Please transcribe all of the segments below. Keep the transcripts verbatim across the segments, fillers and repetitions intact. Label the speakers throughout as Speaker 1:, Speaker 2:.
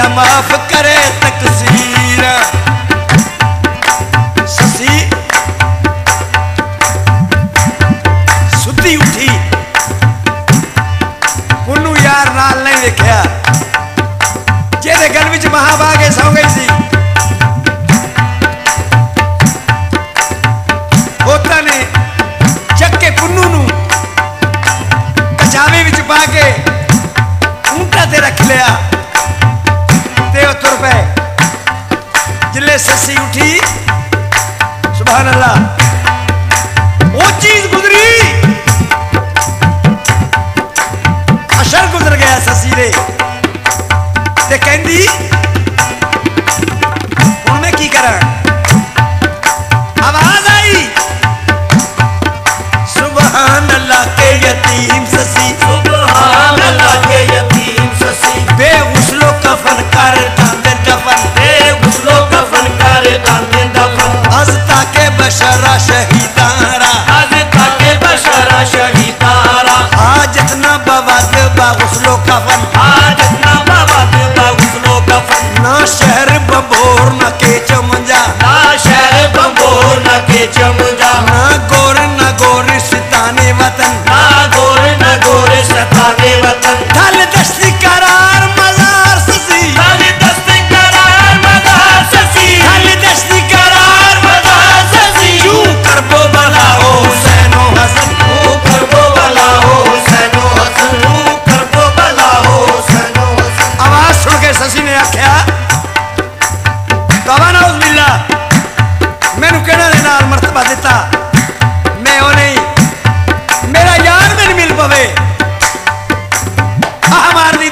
Speaker 1: माफ करे तकसीर। ससी सुती उठी, पुन्नू यार नाल नहीं देखा, जेदे गल विच महाबागे सौ गई सी। होता ने चक्के पुन्नू नू कचावे विच पा के ऊंटा ते रख लिया ते ओ तुर पे। जिले ससी उठी, सुभान अल्लाह, वो चीज गुजरी, अशर गुजर गया ससी दे ते कहंदी हुण मैं की करा। आवाज आई, सुभान अल्लाह के यतीम ससी,
Speaker 2: सुभान अल्लाह के यतीम ससी,
Speaker 1: बेगुस्लो कफन कर डांदे दफन,
Speaker 2: बेगुस्लो कफन कर डांदे दफन।
Speaker 1: हज़ता के बशरा शहीदारा,
Speaker 2: हज़ता के बशरा शहीदारा।
Speaker 1: हाजत ना बवाद बागुस्लो कफन,
Speaker 2: हाजत ना बवाद बागुस्लो कफन।
Speaker 1: ना शहर बबोर ना के चमंजा,
Speaker 2: ना शहर बबोर ना के चमंजा।
Speaker 1: ना गोर ना गोर सिताने वतन,
Speaker 2: ना गोर ना गोर सताने वतन।
Speaker 1: ढल दस्ती करार मजार ससी,
Speaker 2: ढल दस्ती करार मजार ससी,
Speaker 1: ढल दस्ती करार
Speaker 2: मजार ससी।
Speaker 1: यूं करबो भला हो हुसैनो हसन,
Speaker 2: तू करबो भला हो हुसैनो हसन, तू करबो भला हो हुसैनो हसन।
Speaker 1: आवाज सुन के ससी ने आख्या, तौबा नाउज़ बिल्लाह, मैनू कहना दे नाल मर्तबा दिता, मैं ओ नहीं, मेरा यार मैनू मिल पवे, आह मार दी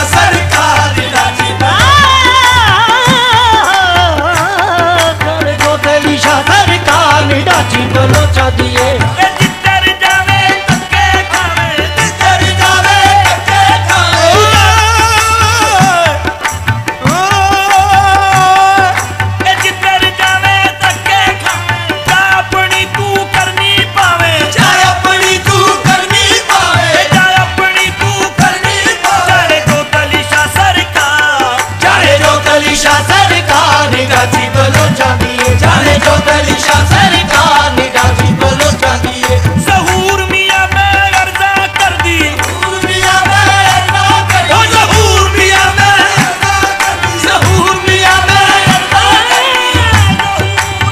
Speaker 2: सरकार राजी
Speaker 3: जाने जोतेली शाह सरकार राजी बलोचा दिए
Speaker 2: जिधर जावे धक्के खावे जिधर जावे धक्के खावे जिधर जावे धक्के खावे जा अपनी तू करनी पावे जा अपनी तू करनी पावे जा अपनी तू करनी पावे जाने जोतेली शाह सरकार
Speaker 3: जाने जोतेली शाह सरकार राजी बलोचा दिए जाने जोतेली शाह सरकार राजी बलोचा दिए
Speaker 2: ज़हूर मियां मैं अर्ज़ा कर दी मियां मैं अर्ज़ा कर दी ज़हूर मियां मैं अर्ज़ा कर दी ज़हूर मियां मैं अर्ज़ा कर दी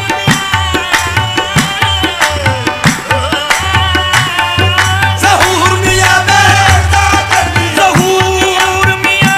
Speaker 2: ज़हूर मियां मैं अर्ज़ा कर दी ज़हूर मियां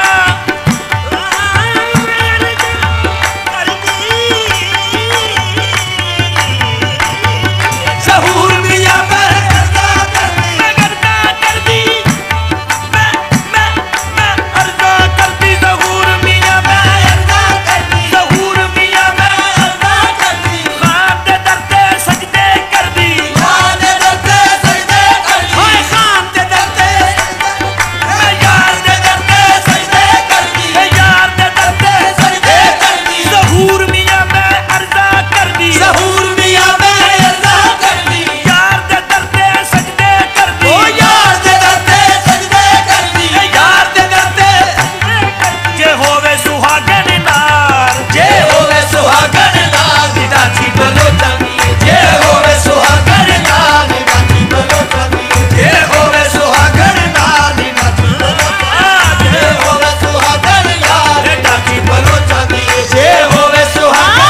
Speaker 2: ज़हूर मियां मैं अर्ज़ा कर दी मैं अर्ज़ा कर दी मैं मैं मैं अर्ज़ा कर दी ज़हूर मियां मैं अर्ज़ा कर दी ज़हूर मियां मैं अर्ज़ा कर दी खान दे दरते सजदे कर दी खान दे दरते सजदे कर दी हाय खान दे दरते मैं यार दे दरते सजदे कर दी मैं यार दे दरते सजदे कर दी ज़हूर मियां मैं अर्ज़ा कर दी ज़हूर मियां मैं अर्ज़ा कर दी यार दे दरते सजदे कर दी ओ यार दे दरते सजदे कर दी यार दे दरते जे होवे सुहागन नार जे होवे सुहागन नार राजी बलोचा दिए जे होवे सुहागन नार राजी बलोचा दिए जे होवे सुहागन नार राजी बलोचा जे होवे सुहागन नार राजी बलोचा दिए जे होवे सुहागन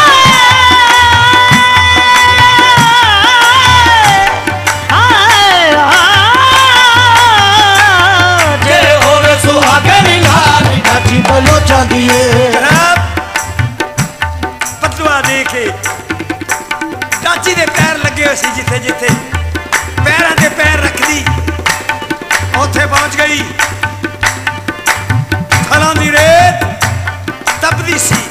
Speaker 2: जे होवे सुहागन नार
Speaker 3: राजी बलोचा दिए
Speaker 1: जनाब पतलुआ देखे चाची दे पैर लगे हुए सी जिथे जिथे पैरां ते पैर रखदी उत्थे पहुंच गई फलों दी रेत तपदी सी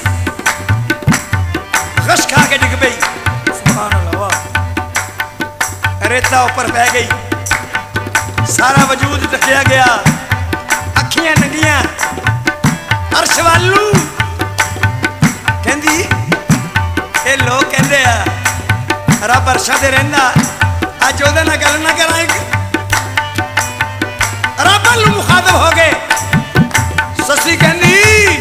Speaker 1: गश खा के डिग पई सुभान अल्लाह वाह रेता ऊपर बह गई सारा वजूद ढकिया गया अखियां नंगियां अर्श वालू कहंदी ये लोग कहते आ रब अर्शा ते रहिंदा अज ओहदे नाल गल ना करा एक रब वालू मुखातब हो गए ससी कहंदी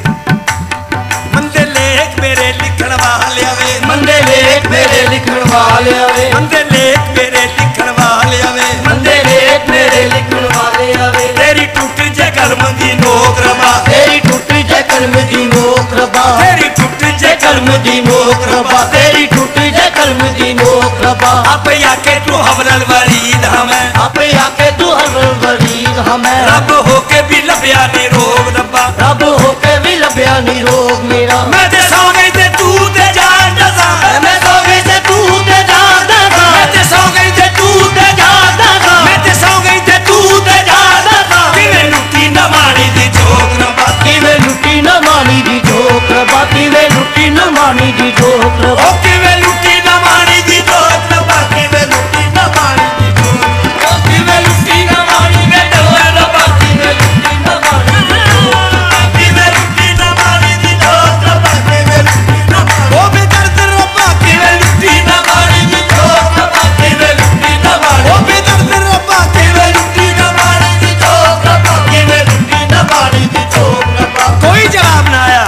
Speaker 1: मंदे लेख मेरे लिखण वाले आवे
Speaker 3: मंदे लेख मेरे लिखण वाले आवे
Speaker 1: मंदे लेख मेरे लिखण वाले आवे
Speaker 3: मंदे लेख मेरे लिखण वाले आवे
Speaker 1: तेरी टूट जे कर्म दी नोक रबा
Speaker 3: तेरी टूट जे कलम दी नोक रबा
Speaker 1: तेरी टूट जे
Speaker 3: कलम दी नोक रबा तेरी टूट जे कलम दी नोक रबा
Speaker 1: आपे आके तू हवलल वरीद हमें
Speaker 3: आपे आके तू हर वरीद हमें
Speaker 1: रब होके भी लभ्या नी रोग रब्बा
Speaker 3: रब होके भी लभ्या नी रोग मेरा
Speaker 1: मैं ते सौ गई ते तू ते जान दसा
Speaker 3: मैं सो गई ते तू ते जान दसा
Speaker 1: मैं ते सौ गई ते तू ते
Speaker 3: जान दसा
Speaker 1: मैं ते सौ गई ते तू ते जान दसा किवें लुटी न मारी दी जोग रब्बा
Speaker 3: किवें लुटी न मानी दी जोक रबा किवें लुटी न मानी दी जोक रबा
Speaker 1: ओ किवें लुटी न मारी दी जोग रब्बा किवें लुटी न मारी दी जोग ओ किवें लुटी न मारी दी जोग रब्बा किवें लुटी न मारी दी जोग किवें लुटी न मारी दी जोग रब्बा किवें लुटी न मारी ओ बेदर्द रब्बा किवें लुटी न मारी दी जोग रब्बा किवें लुटी न मारी ओ बेदर्द रब्बा किवें लुटी न मारी दी जोग रब्बा किवें लुटी न मारी दी जोग रब्बा कोई जवाब ना आया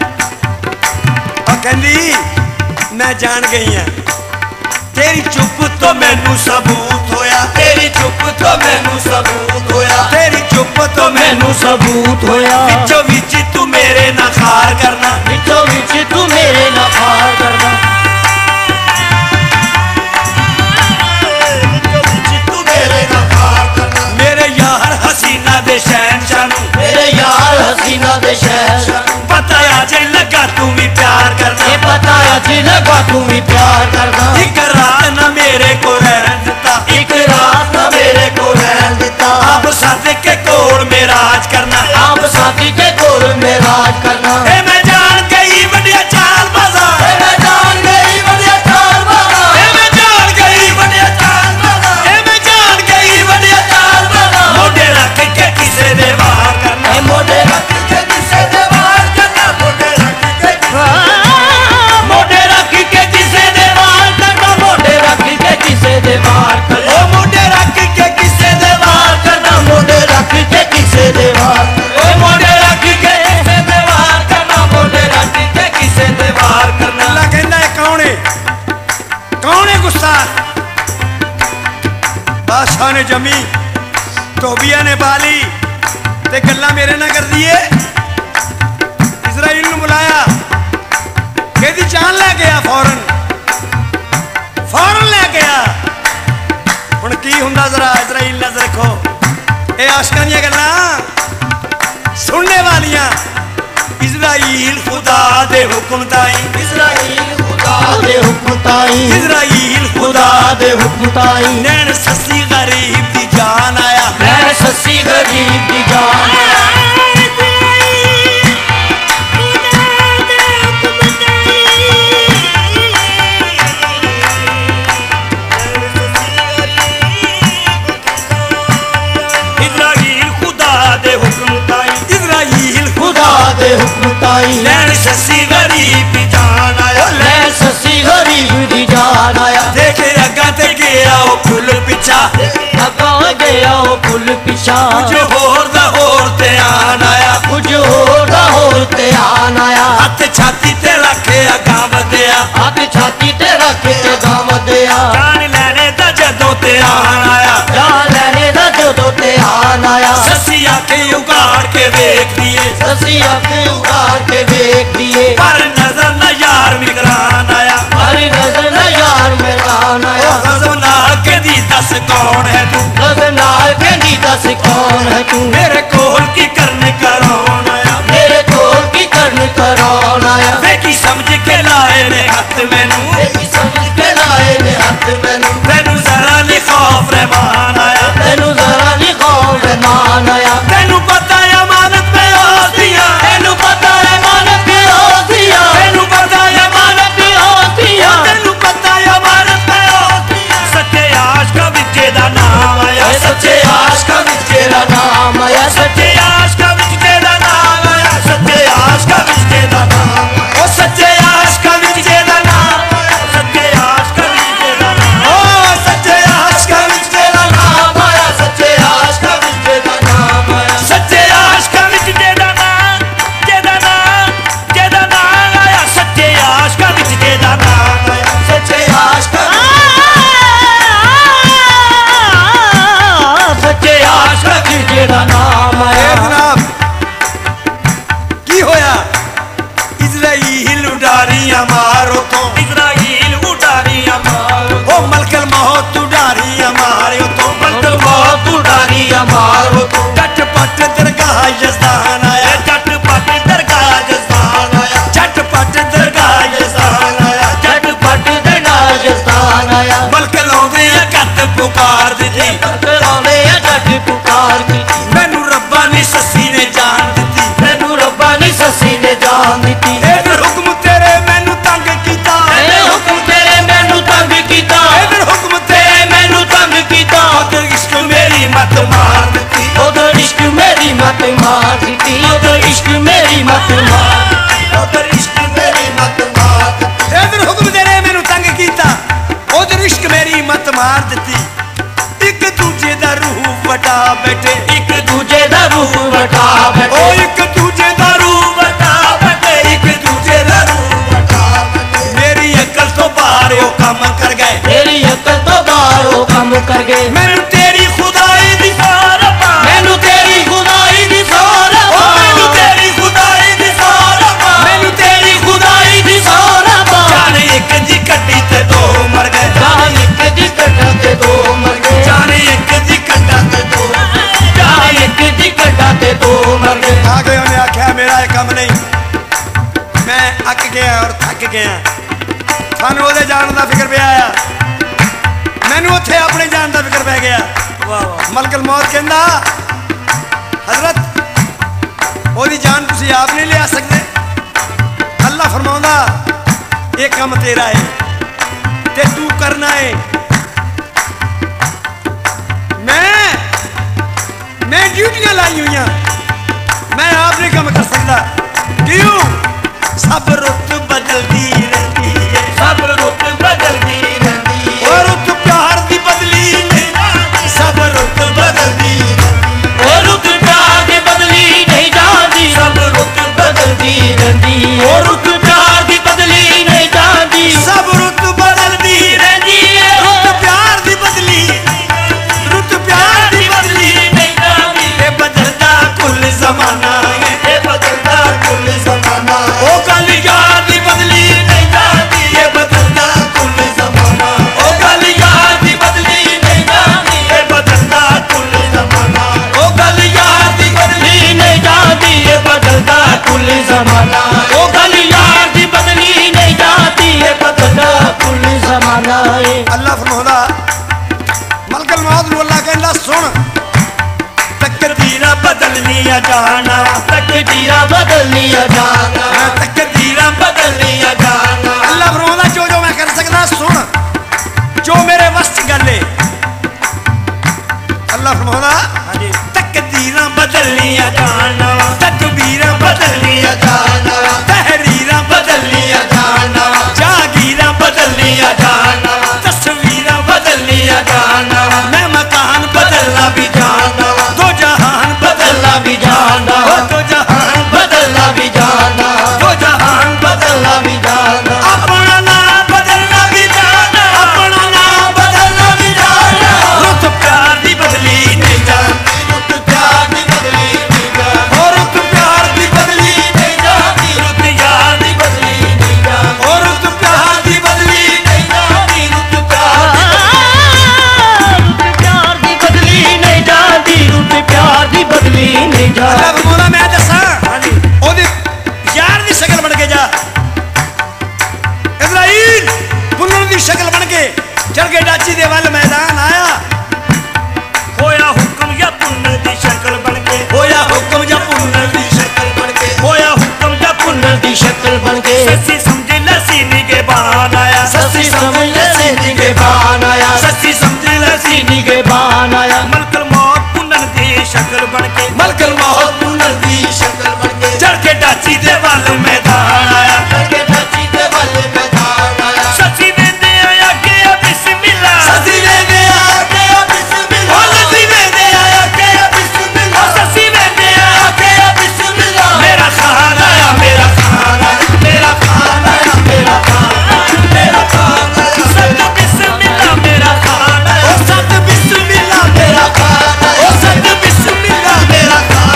Speaker 1: और कहंदी मैं जान गई हां तेरी चुप तो मैनू सबूत होया तेरी चुप तो मैनू सबूत होया तेरी चुप तो मैनू
Speaker 3: सबूत होया
Speaker 1: विचो विच तू मेरे ना खार करना
Speaker 3: विचो विच तू मेरे ना पार करना
Speaker 1: विचो विच तू मेरे ना खार करना मेरे यार हसीना दे शहंशाह नू
Speaker 3: मेरे यार हसीना दे शहर
Speaker 1: पता आज लगा तू भी प्यार करना
Speaker 3: ये पता अज लगा तू भी प्यार करना
Speaker 1: एक रात ना मेरे को रहन दिता
Speaker 3: एक रात ना मेरे को रहन दिता
Speaker 1: आप साथ के कोल मेरा आज करना ते गल्ला मेरे ना कर दिए। इजराइल नूं बुलाया, कहती जान लै गया, फौरन फौरन लै गया। हुण की हुंदा जरा इजराइल नजर रखो, ये आशकां दियां गल्लां सुनने वालियां। इजराइल खुदा दे हुक्म ताई,
Speaker 3: इजराइल खुदा दे हुक्म ताई,
Speaker 1: इजराइल
Speaker 3: खुदा दे हुक्म ताई।
Speaker 1: नैन सस्सी गरीब दी जान आया,
Speaker 3: मैं सस्सी गरीब दी जान
Speaker 2: इजराइल खुदा दे हुक्म ताई,
Speaker 1: इजराइल
Speaker 3: खुदा दे हुक्म ताई।
Speaker 2: नैन सस्सी गरीब दी जान आया,
Speaker 3: मैं सस्सी गरीब दी जान आया।
Speaker 1: देखे अग्गा ते गया ओ फुल पिछा,
Speaker 3: अगा गया ओ पुल पिछा,
Speaker 1: कुछ होर दा होर ते आन आया।
Speaker 3: कुछ होर दा होर ते आन आया।
Speaker 1: हथ छाती ते रखे अगा वधिया,
Speaker 3: हथ छाती ते रख के गांव दिया।
Speaker 2: जान लैने दा जदों ते आन आया,
Speaker 3: जान लैने दा जदों ते आन आया।
Speaker 1: सस्सी आके उगाड़ के वेख दिए,
Speaker 3: ससी आके उगाड़ के देख दिए।
Speaker 1: पर नजर न यार मिगरान आया।
Speaker 3: हरी नजर न यार मेरान
Speaker 1: ओ
Speaker 3: आया।
Speaker 1: गजब नाल के दी दस कौन है तू,
Speaker 3: नजर नाल कहनी दस कौन है तू।
Speaker 1: मेरे कोल की करने करौन आया।
Speaker 3: मेरे कोल की करन करौन आया।
Speaker 1: वे की समझ के लाए ने हथ मैनू,
Speaker 3: तेरी समझ के लाए ने हाथ मैनू।
Speaker 1: तेनू जरा नहीं खौफ रहमान आया।
Speaker 3: तेनू जरा नहीं खौफ रहमान आया।
Speaker 1: तेनू पता है अमानत पे होतियां,
Speaker 3: तेनू पता है मानत की होतियां।
Speaker 1: तेनू पता है
Speaker 3: मानत की होतियां।
Speaker 1: तेनू पता है अमानत पे होतियां।
Speaker 2: सच्चे आशिकां विच दा नाम आया,
Speaker 3: ए सच्चे आशिकां विच तेरा नाम आया।
Speaker 2: सच्चे आशिकां विच तेरा नाम आया, सच्चे आशिकां विच तेरा नाम आया,
Speaker 1: ओ सच्चे आशिकां विच जेदा नाम,
Speaker 2: सच्चे आशिकां विच तेरा नाम
Speaker 1: ओ सच्चे आशिकां विच तेरा
Speaker 3: नाम आया। सच्चे आशिकां विच तेरा नाम आया।
Speaker 2: सच्चे आशिकां विच तेरा नाम, तेरा नाम, तेरा नाम आया। सच्चे आशिकां विच तेरा नाम आया,
Speaker 3: सच्चे आशिकां सच्चे आशिकां विच तेरा नाम
Speaker 1: ए
Speaker 3: आया।
Speaker 1: जनाब की होया? इजराइल उडारियां मारो तो,
Speaker 2: इजराइल उडारियां मारो,
Speaker 1: ओ मलकल मौत उडारियां मारो तो,
Speaker 3: मलकल मौत उडारियां मारो तो।
Speaker 1: झटपट दरगाह यज़दान आया,
Speaker 2: झटपट दरगाह जज़बान आया,
Speaker 1: झटपट दरगाह यज़दान आया।
Speaker 3: झटपट दरगाह जस्तान आया।
Speaker 1: बल्कि लाउंदे आ कत पुकार दित्ती,
Speaker 3: लाउने आ झट पुकार की।
Speaker 1: मैनू रब्बा ने सस्सी ने जान दित्ती।
Speaker 3: मैनू रब्बा ने ससी ने जान दित्ती।
Speaker 1: ए फिर हुक्म तेरे मैनू तंग कीता,
Speaker 3: ए हुक्म तेरे मैनू तंग कीता।
Speaker 1: ए फिर हुक्म तेरे
Speaker 3: मैनू तंग कीता।
Speaker 1: उधर इश्क मेरी मत मार दित्ती,
Speaker 3: उधर इश्क मेरी मत मार दित्ती। उधर इश्क मेरी मत मार
Speaker 1: उधर इश्क मेरी मत मार दित्ती। ए फिर हुक्म तेरे मैनू तंग कीता, उधर इश्क मेरी मत मार दित्ती। एक दूजे दा रूह वटा बैठे,
Speaker 3: एक दूजे दा रूह वटा
Speaker 1: ओ
Speaker 3: बैठे।
Speaker 1: एक दूजे दा रूह वटा बैठे, एक दूजे दा रूह वटा बैठे। मेरी अकल तो बाहर वो काम कर गए,
Speaker 3: तेरी अकल तो बाहर वो काम कर गए।
Speaker 1: मैनू तेरी खुदाई दी सौरभ,
Speaker 3: मैनू तेरी खुदाई दी सौरभ।
Speaker 1: ओ मैनू तेरी खुदाई दी सौरभ,
Speaker 3: मैनू तेरी खुदाई दी सौरभ।
Speaker 1: जाने एक दी कट्टी ते दो मर गए,
Speaker 3: जान एक दी कट्टा ते दो मर गए।
Speaker 1: जाने एक दी कट्टा ते दो
Speaker 3: जान एक दी कट्टा ते दो मर गए।
Speaker 1: आ गए। उन्हें आख्या मेरा ये काम नहीं, मैं अक गया और थक गया। थानू ओदे जान दा फिक्र पे आया, मैनू उत्थे अपने जान दा फिक्र पै गया। मलकल मौत कहंदा हजरत ओदी जान तुसी आप नहीं लिया सकते। अल्लाह फरमाउंदा ये काम तेरा है ते तू करना है। मैं मैं ड्यूटियां लाई हुई, मैं आप नहीं काम कर सकता। क्यों? सब रुत बदलती रहती है,
Speaker 3: सब रुत बदलती रहती है।
Speaker 1: और रुत प्यार दी बदली नहीं, सब रुत बदलती
Speaker 3: और रुत प्यार दी बदली नहीं जाती। सब रुत बदलती रहती है। और रुत प्यार दी बदली नहीं जाती।
Speaker 1: सब रुत बदलती
Speaker 3: रहती है।
Speaker 1: रुत प्यार दी बदली, रुत प्यार दी बदली
Speaker 3: नहीं जाती।
Speaker 1: ए बदलदा कुल
Speaker 3: जमाना ओ गल यार दी बदली नहीं जाती है बदला कुल जमाना है
Speaker 1: अल्लाह फरमाउंदा मलकल मौत नूं अल्लाह कहंदा सुन तकदीरा बदलनिया जाना
Speaker 3: तकदीरा बदलनिया जाना
Speaker 1: तकदीरा
Speaker 3: बदलनिया जाना
Speaker 1: अल्लाह फरमाउंदा जो जो मैं कर सकदा सुन जो मेरे वस च गल है अल्लाह फरमाउंदा तकदीरा बदलनिया जाना तकबीरा बदलनिया जाना तहरीरा बदलनिया जाना जागीरा बदलनिया जाना तस्वीरा बदलनिया जाना मैं मकान बदलना भी जाना दो जहान बदलना भी जाना दो जहान
Speaker 3: बदलना भी जाना
Speaker 1: दो जहान
Speaker 3: बदलना भी जाना
Speaker 1: अपना नाम बदलना भी जाना अपना नाम बदलना भी जाना रुत प्यार दी बदली नहीं जाती
Speaker 3: रुत प्यार दी बदली नहीं जाती
Speaker 1: और रुत प्यार दी बदली
Speaker 3: नहीं जाती रुत यार दी बदली नहीं जाती
Speaker 1: और रुत प्यार दी बदली
Speaker 3: नहीं जाती रुत प्यार दी बदली नहीं जाती रुत प्यार दी बदली नहीं
Speaker 1: अल्लाह
Speaker 3: जाती
Speaker 1: फरमाउंदा मैं दसा ओदी यार दी शक्ल बन के जा इज़राइल पुनर दी शक्ल बन के चढ़ के डाची दे वाल मैदान आया
Speaker 2: होया हुक्म या पुन्नर दी शक्ल बन के
Speaker 1: होया हुक्म या पुनर दी शक्ल बन के
Speaker 2: होया हुक्म या पुन्नर
Speaker 3: दी शक्ल बन के
Speaker 2: सच्ची समझे लसीनी के बान आया
Speaker 3: सच्ची समझ ले सीनी के बान आया
Speaker 2: सच्ची समझे लसीनी
Speaker 3: सीनी के बान आया
Speaker 2: मलकल मौत पुन्नर दी शक्ल बन के
Speaker 1: मलकल मौत
Speaker 3: पुनर दी शक्ल बन के
Speaker 2: चढ़ के डाची दे वाल मैदान आया
Speaker 3: के ढाची दे वाले मैदान आया
Speaker 2: सच्ची वेंदे आया के बिस्मिल्लाह
Speaker 1: सदी वे गया
Speaker 3: के बिस्मिल्लाह
Speaker 1: ओ सदी वे गया के बिस्मिल्लाह
Speaker 2: सच्ची वेंदे आया
Speaker 3: के बिस्मिल्लाह
Speaker 2: मेरा खान आया मेरा खान आया मेरा खान आया
Speaker 3: मेरा खान मेरा खान
Speaker 2: सत बिस्मिल्लाह मेरा खान आया
Speaker 1: ओ सद बिस्मिल्लाह
Speaker 3: मेरा खान
Speaker 1: ओ सद बिस्मिल्लाह
Speaker 3: मेरा खान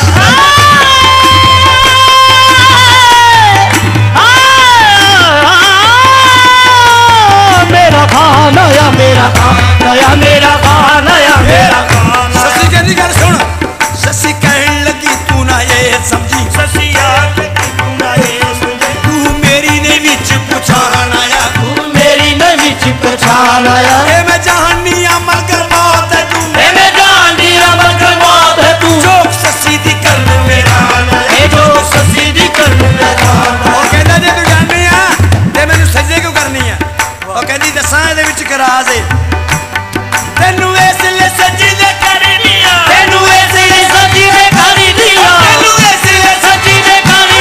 Speaker 3: मेरा खान आया मेरा खान आया मेरा खान आया मेरा खान
Speaker 1: ससी कहंदी गल सुन ससी कहन लगी तू ना ये समझी
Speaker 2: ससिया तू ना ये समझे
Speaker 1: तू मेरी ने विच पुछान आया
Speaker 3: तू मेरी नवी च पहचान आया
Speaker 1: ए मैं जहानी अमल कर मौत है तू
Speaker 3: ए मैं जान दी अमल कर मौत है तू
Speaker 1: चोक ससी दी कर मेरा
Speaker 3: ए जो ससी दी कर मेरा
Speaker 1: ਉਹ ਕਹਿੰਦਾ ਜੇ ਤੂੰ ਜਾਣਦੀ ਆ ਤੇ ਮੈਨੂੰ ਸਜਦੇ ਕਿਉਂ ਕਰਨੀ ਆ ਉਹ ਕਹਿੰਦੀ ਦੱਸਾਂ ਇਹਦੇ ਵਿੱਚ ਇੱਕ ਰਾਜ਼ ਏ ਤੈਨੂੰ ਇਸ ਲਈ ਸਜਦੇ ਕਰਨੀ ਆ
Speaker 3: तेनू ऐसे सजी ने कर दिया
Speaker 1: ਤੈਨੂੰ ਇਸ ਲਈ
Speaker 3: सजी ने कर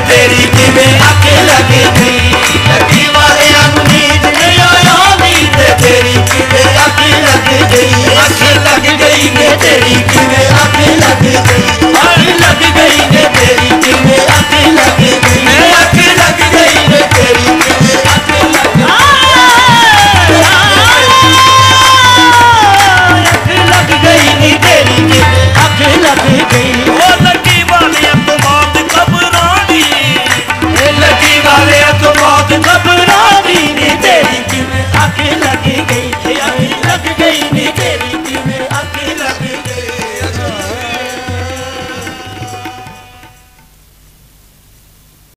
Speaker 3: तेरी किवें अख